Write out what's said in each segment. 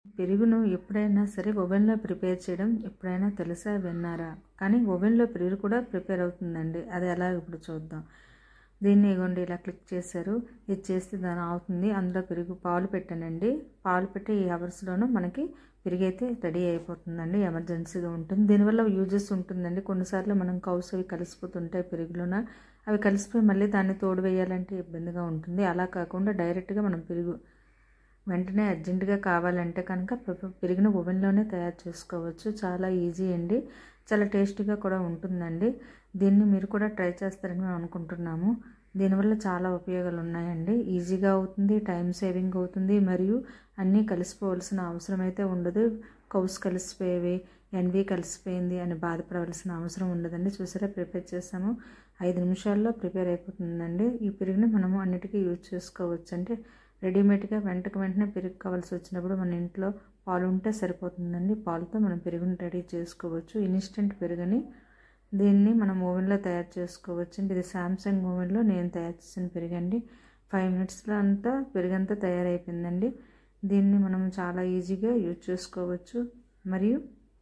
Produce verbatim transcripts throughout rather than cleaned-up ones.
పెరుగును ఎప్పుడైనా సరే ఓవెన్లో ప్రిపేర్ చేయడం ఎప్పుడైనా తెలుసా విన్నారా? కానీ ఓవెన్లో పెరుగు కూడా ప్రిపేర్ అవుతుందండి. అది ఎలా ఇప్పుడు చూద్దాం. దీన్ని ఇగోండి ఇలా క్లిక్ చేశారు, ఇది చేస్తే దాని అవుతుంది. అందులో పెరుగు పాలు పెట్టానండి. పాలు పెట్టి ఈ అవర్స్లోనూ మనకి పెరుగు అయితే రెడీ అయిపోతుందండి. ఎమర్జెన్సీగా ఉంటుంది. దీనివల్ల యూజెస్ ఉంటుందండి. కొన్నిసార్లు మనం కౌస్ అవి కలిసిపోతుంటాయి పెరుగులోన, అవి కలిసిపోయి మళ్ళీ దాన్ని తోడు వేయాలంటే ఇబ్బందిగా ఉంటుంది. అలా కాకుండా డైరెక్ట్గా మనం పెరుగు వెంటనే అర్జెంటుగా కావాలంటే కనుక పెరుగును ఓవెన్లోనే తయారు చేసుకోవచ్చు. చాలా ఈజీ అండి, చాలా టేస్టీగా కూడా ఉంటుందండి. దీన్ని మీరు కూడా ట్రై చేస్తారని మేము అనుకుంటున్నాము. దీనివల్ల చాలా ఉపయోగాలు ఉన్నాయండి. ఈజీగా అవుతుంది, టైం సేవింగ్ అవుతుంది, మరియు అన్నీ కలిసిపోవాల్సిన అవసరం అయితే ఉండదు. కౌస్ కలిసిపోయేవి, ఎన్వి కలిసిపోయింది అని బాధపడవలసిన అవసరం ఉండదండి. చూసారా, ప్రిపేర్ చేసాము, ఐదు నిమిషాల్లో ప్రిపేర్ అయిపోతుందండి. ఈ పెరుగుని మనము అన్నిటికీ యూజ్ చేసుకోవచ్చు. అంటే రెడీమేడ్గా వెంటకు వెంటనే పెరుగు కావాల్సి వచ్చినప్పుడు మన ఇంట్లో పాలు ఉంటే సరిపోతుందండి. పాలతో మనం పెరుగుని రెడీ చేసుకోవచ్చు. ఇన్స్టెంట్ పెరుగుని దీన్ని మనం ఓవెన్లో తయారు చేసుకోవచ్చు అండి. ఇది సామ్సంగ్ ఓవెన్లో నేను తయారు చేసిన పెరుగండి. ఫైవ్ మినిట్స్లో అంతా పెరుగంతా తయారైపోయిందండి. దీన్ని మనం చాలా ఈజీగా యూజ్ చేసుకోవచ్చు. మరియు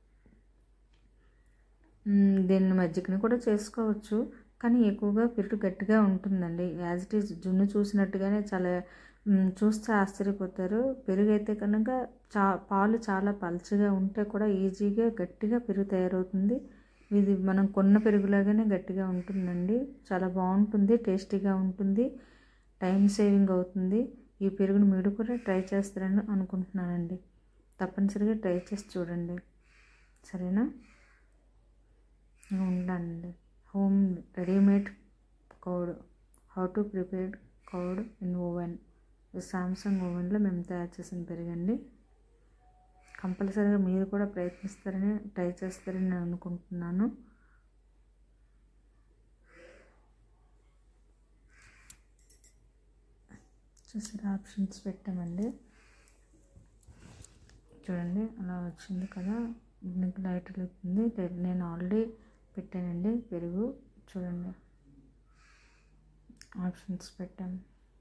దీన్ని మజ్జిగని కూడా చేసుకోవచ్చు, కానీ ఎక్కువగా పెరుగు గట్టిగా ఉంటుందండి. యాజ్ ఇట్ ఈజ్ జున్ను చూసినట్టుగానే చాలా చూస్తే ఆశ్చర్యపోతారు. పెరుగు అయితే కనుక చా పాలు చాలా పలుచగా ఉంటే కూడా ఈజీగా గట్టిగా పెరుగు తయారవుతుంది. ఇది మనం కొన్న పెరుగులాగానే గట్టిగా ఉంటుందండి. చాలా బాగుంటుంది, టేస్టీగా ఉంటుంది, టైం సేవింగ్ అవుతుంది. ఈ పెరుగును మీరు కూడా ట్రై చేస్తారని అనుకుంటున్నానండి. తప్పనిసరిగా ట్రై చేసి చూడండి, సరేనా? ఉండండి. Home readymade curd, how to prepare curd in oven. Samsung ఓవెన్లో మేము తయారు చేసిన పెరుగండి. కంపల్సరీగా మీరు కూడా ప్రయత్నిస్తారని ట్రై చేస్తారని నేను అనుకుంటున్నాను. చూసారా, ఆప్షన్స్ పెట్టామండి. చూడండి అలా వచ్చింది కదా, మీకు లైట్ అవుతుంది. నేను ఆల్రెడీ పెట్టానండి పెరుగు. చూడండి, ఆప్షన్స్ పెట్టాము.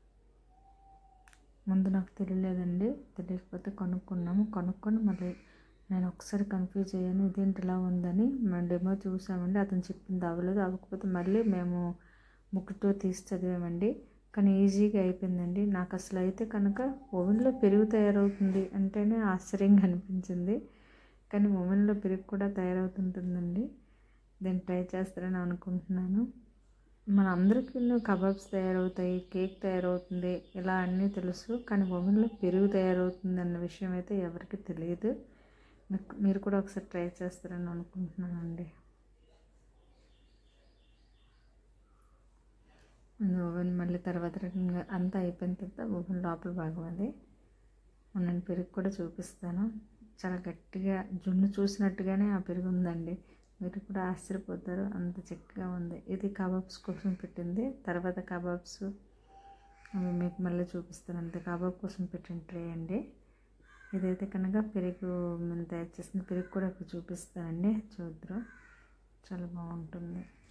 ముందు నాకు తెలియలేదండి, తెలియకపోతే కొనుక్కున్నాము. కొనుక్కొని మళ్ళీ నేను ఒకసారి కన్ఫ్యూజ్ అయ్యాను, ఇదేంటి ఇలా ఉందని. మేము డెమో చూసామండి, అతను చెప్పింది అవ్వలేదు. అవ్వకపోతే మళ్ళీ మేము బుక్తో తీసి చదివామండి. కానీ ఈజీగా అయిపోయిందండి. నాకు అసలు అయితే కనుక ఓవెన్లో పెరుగు తయారవుతుంది అంటేనే ఆశ్చర్యంగా అనిపించింది. కానీ ఓవెన్లో పెరుగు కూడా తయారవుతుంటుందండి. దీన్ని ట్రై చేస్తారని అనుకుంటున్నాను. మన అందరికీ కబాబ్స్ తయారవుతాయి, కేక్ తయారవుతుంది, ఇలా అన్నీ తెలుసు. కానీ ఓవెన్లో పెరుగు తయారవుతుంది అన్న విషయం అయితే ఎవరికి తెలియదు. మీరు కూడా ఒకసారి ట్రై చేస్తారని అనుకుంటున్నానండి. ఓవెన్ మళ్ళీ తర్వాత రకంగా అంతా అయిపోయిన తర్వాత ఓవెన్ లోపల భాగం అది నేను పెరుగు కూడా చూపిస్తాను. చాలా గట్టిగా జున్ను చూసినట్టుగానే ఆ పెరుగు ఉందండి. మీరు కూడా ఆశ్చర్యపోతారు, అంత చక్కగా ఉంది. ఇది కబాబ్స్ కోసం పెట్టింది. తర్వాత కబాబ్స్ అవి మీకు మళ్ళీ చూపిస్తాను. అంతే, కబాబ్ కోసం పెట్టిన ట్రే అండి. ఇదైతే కనుక పెరుగు మేము తయారు చేసిన పెరుగు కూడా ఇప్పుడు చూపిస్తానండి, చూద్దరు. చాలా బాగుంటుంది.